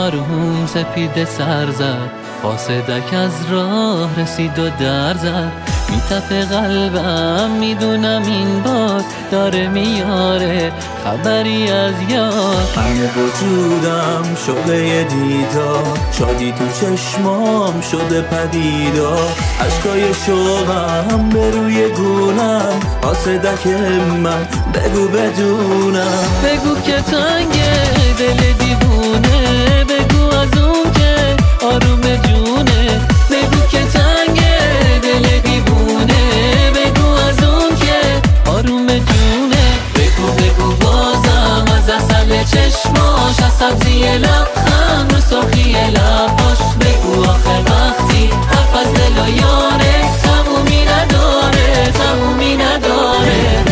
مرحوم سپیده سر زد، قاصدک از راه رسید و در زد. میتپه قلبم میدونم این بار داره میاره خبری از یار. همه وجودم شعله دیدار، شادی تو چشمام شده پدیدار. عشقای شوقم به روی گونم، قاصدک من بگو بدونم. بگو که تنگه دل دیوونه، بگو از اون که آروم جونه. بگو که تنگه دل دیوونه، بگو از اون که آروم جونه. بگو بازم از اصل چشماش، از سبزی لبخند رو سرخی لباش. بگو آخر وقتی حرف از دل و یاره تمومی نداره، تمومی نداره.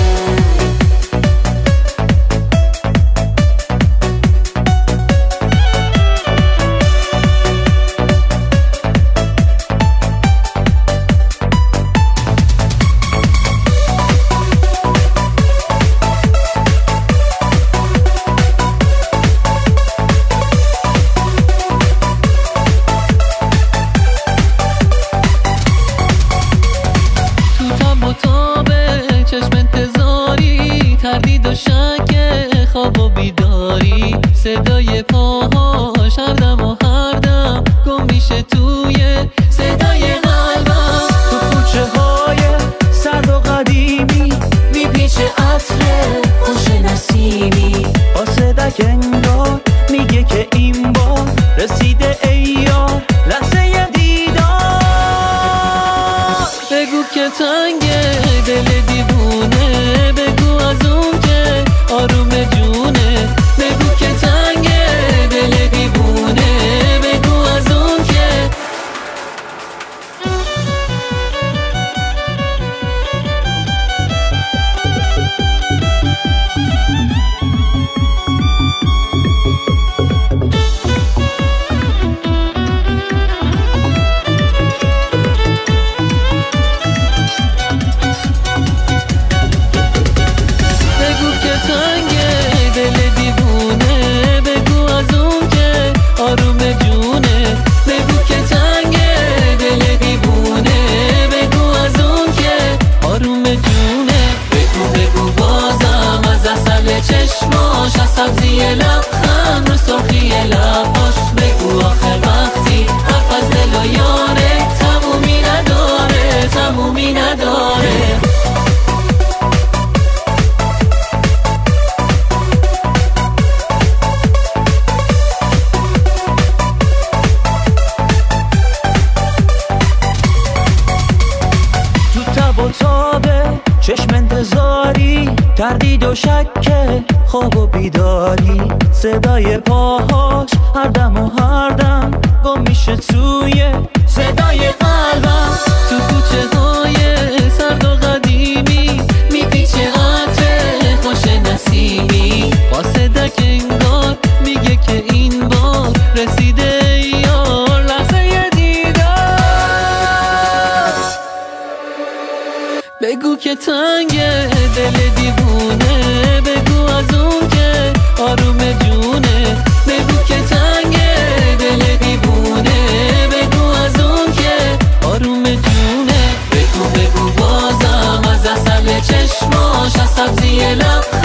تردید و شک خواب و بیداری، صدای پاهاش هر دم و هر دم گم میشه توی صدای قلبم. تو کوچه های سرد و قدیمی میپیچه عطر خوش نسیمی. قاصدک انگار میگه که این بار رسیده ای یار لحظه دیدار. بگو که تنگه دل دیوونه، بگو از اون که آروم جونه. بگو که تنگه دل دیوونه، بگو از اون که آروم جونه. بگو که تنگه دل دیوونه، بگو از اون که آروم جونه. بگو بازم از اصل چشماش، از سبزی لبخند رو سرخی لباش. بگو آخر وقتی حرف از دل و یاره تمومی نداره، تمومی نداره. چشم انتظاری، تردید و شک خواب و بیداری. صدای پاهاش هر دم و هر دم گم میشه توی صدای قلبم. تو کوچه های سرد و قدیمی میپیچه عطر خوش نسیمی. قاصدک انگار میگه که این بار رسیده یار لحظه دیدار. بگو که تنگه دل دیوونه، بگو از اون که آروم جونه. بگو که تنگه دل دیوونه، بگو از اون که آروم جونه. بگو بازم از اصل چشماش، از سبزی لب